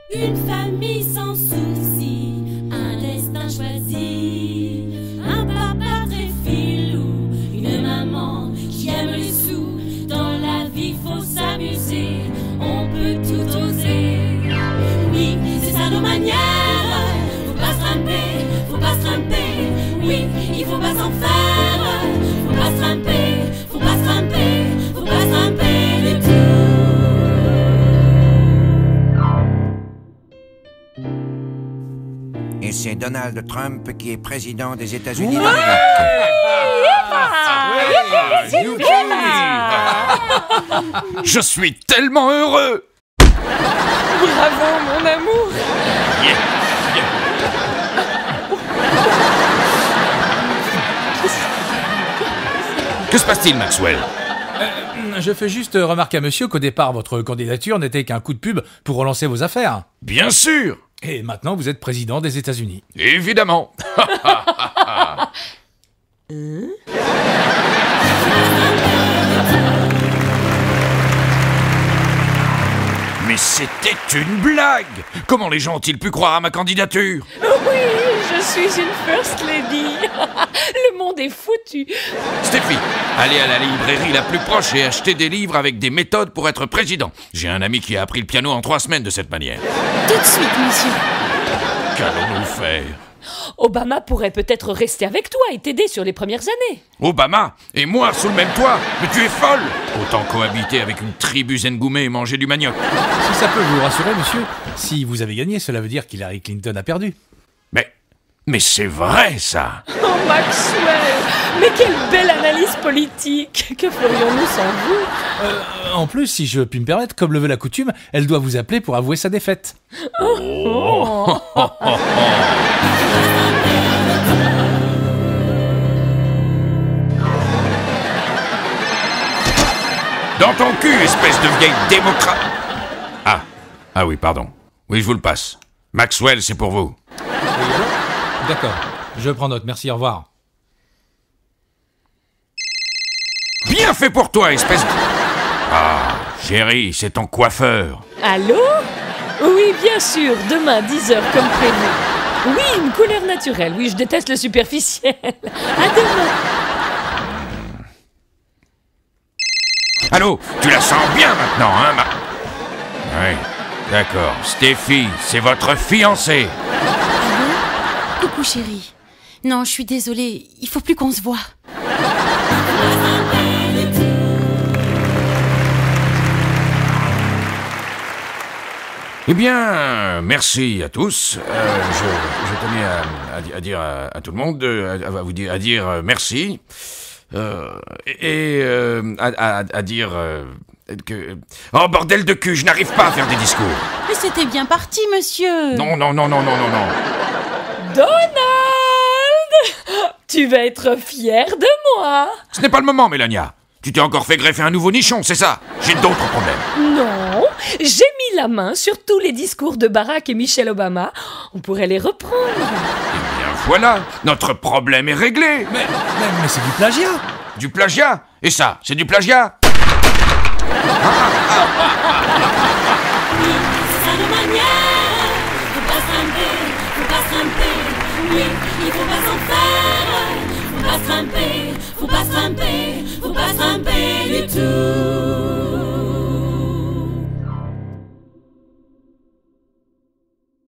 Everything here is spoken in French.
Une famille sans souci, un destin choisi, un papa très filou, une maman qui aime les sous. Dans la vie faut s'amuser, on peut tout oser. Oui, c'est ça nos manières, faut pas se tromper, faut pas se tromper. Oui, il faut pas s'en faire, faut pas se tromper, faut pas se tromper, faut pas se tromper du tout. Et c'est Donald Trump qui est président des États-Unis d'Amérique. Je suis tellement heureux. Bravo, mon amour. Que se passe-t-il, Maxwell? Je fais juste remarquer à monsieur qu'au départ, votre candidature n'était qu'un coup de pub pour relancer vos affaires. Bien sûr. Et maintenant, vous êtes président des États-Unis. Évidemment. Mais c'était une blague. Comment les gens ont-ils pu croire à ma candidature? Oui, je suis une First Lady. Le monde est foutu. Stéphie, allez à la librairie la plus proche et achetez des livres avec des méthodes pour être président. J'ai un ami qui a appris le piano en 3 semaines de cette manière. Tout de suite, monsieur. Qu'allons-nous faire? Obama pourrait peut-être rester avec toi et t'aider sur les premières années. Obama et moi sous le même toit? Mais tu es folle! Autant cohabiter avec une tribu zengoumé et manger du manioc. Si ça peut vous rassurer, monsieur, si vous avez gagné, cela veut dire qu'Hillary Clinton a perdu. Mais c'est vrai, ça! Oh, Maxwell! Mais quelle belle analyse politique! Que ferions-nous sans vous? En plus, si je puis me permettre, comme le veut la coutume, elle doit vous appeler pour avouer sa défaite. Dans ton cul, espèce de vieille démocrate! Ah oui, pardon. Oui, je vous le passe. Maxwell, c'est pour vous. D'accord, je prends note, merci, au revoir. Bien fait pour toi, espèce de... Ah, chérie, c'est ton coiffeur. Allô? Oui, bien sûr, demain, 10h comme prévu. Oui, une couleur naturelle. Oui, je déteste le superficiel. À demain. Allô, tu la sens bien maintenant, hein, Oui, d'accord. Stéphie, c'est votre fiancée. Coucou, chérie. Non, je suis désolée, il faut plus qu'on se voit. Eh bien, merci à tous. Je tenais à dire à tout le monde, à dire merci. À dire que... Oh, bordel de cul, je n'arrive pas à faire des discours. Mais c'était bien parti, monsieur. Non. Donald! Tu vas être fier de moi. Ce n'est pas le moment, Mélania. Tu t'es encore fait greffer un nouveau nichon, c'est ça? J'ai d'autres problèmes. Non, j'ai mis la main sur tous les discours de Barack et Michelle Obama. On pourrait les reprendre. Eh bien, voilà, notre problème est réglé. Mais c'est du plagiat. Du plagiat? Et ça, c'est du plagiat? Oui, c'est ça nos manières, faut pas se tromper, faut pas se tromper. Oui, il faut pas s'en faire, faut pas se tromper, faut pas se tromper, faut pas se tromper du tout.